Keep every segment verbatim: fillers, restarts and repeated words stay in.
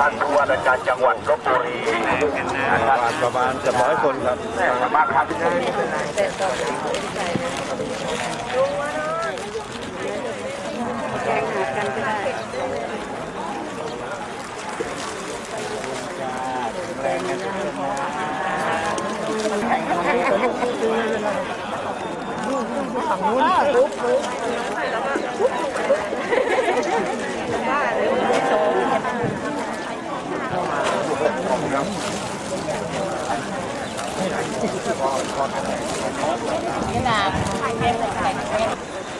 ท่านผู้ว่าราชการจังหวัดลพบุรีนะครับประมาณจะร้อยคนครับประมาณครับแกงหากันก็ได้แรงกันฝั่งนู้นปุ๊บปุ๊บบ้าเลยโซ่นี่นะเล่นแต่แต่เล่น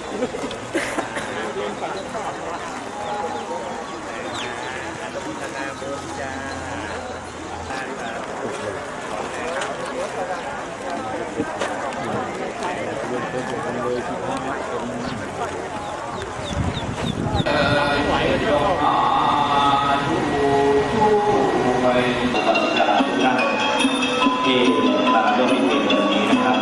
ที่มาร่วมพิธีในวันนี้นะครับ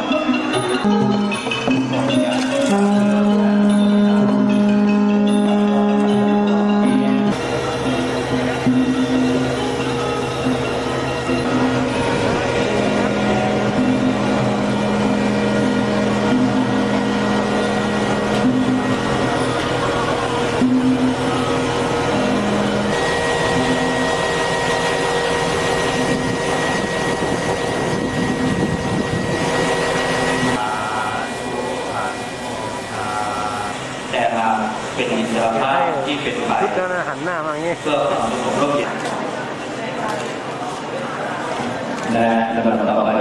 แต่เราเป็นอิสระภาพที่เป็นฝ่ายคิดแล้วนะหันหน้ามาอย่างนี้เพื่อความสงบร่มเย็นและลำดับต่อไป